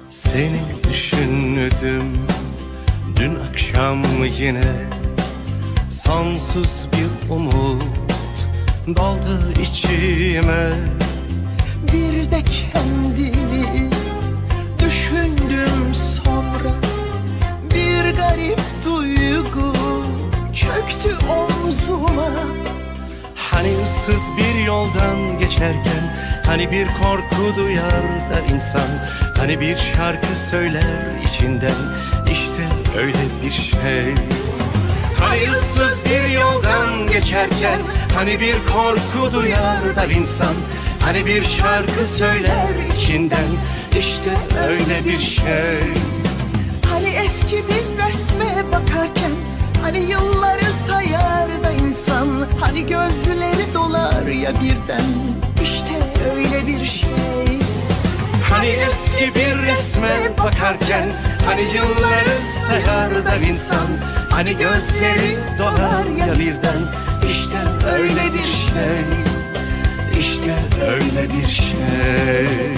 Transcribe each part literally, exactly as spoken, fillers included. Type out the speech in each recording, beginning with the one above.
Seni düşündüm dün akşam yine, sonsuz bir umut doldu içime. Bir de kendimi düşündüm sonra, bir garip duygu çöktü omzuma. Hani ıssız bir yoldan geçerken, hani bir korku duyar da insan, hani bir şarkı söyler içinden, işte öyle bir şey. Hani ıssız bir yoldan geçerken, hani bir korku duyar da insan, hani bir şarkı söyler içinden, işte öyle bir şey. Hani eski bir resme bakarken, hani yılları sayar da insan, hani gözleri dolar ya birden, işte öyle bir şey. Hani eski bir resme bakarken, hani yılları sayar da insan, hani gözleri dolar ya birden, işte öyle bir şey, işte öyle bir şey.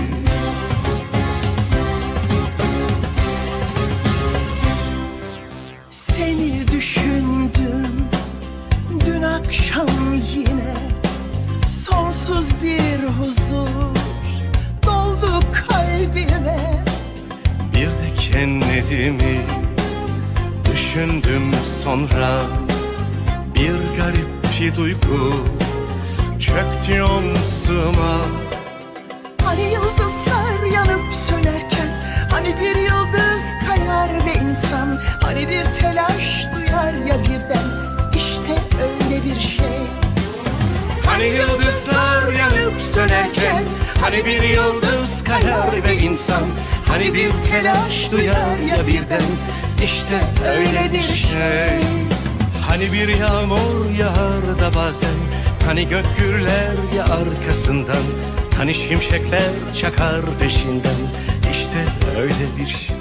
Seni düşündüm dün akşam yine, sonsuz bir huzur doldu kalbime. Bir de kendimi düşündüm sonra, bir garip bir duygu çöktü omzuma. Hani yıldızlar yanıp sönerken, hani bir yıldız kayar ve insan, hani bir telaş duyar ya birden, işte öyle bir şey. Hani yıldızlar yanıp sönerken, hani bir yıldız kayar ve insan, hani bir telaş duyar ya birden, işte öyle bir şey. Hani bir yağmur yağar da bazen, hani gök gürler ya arkasından, hani şimşekler çakar peşinden, işte öyle bir şey.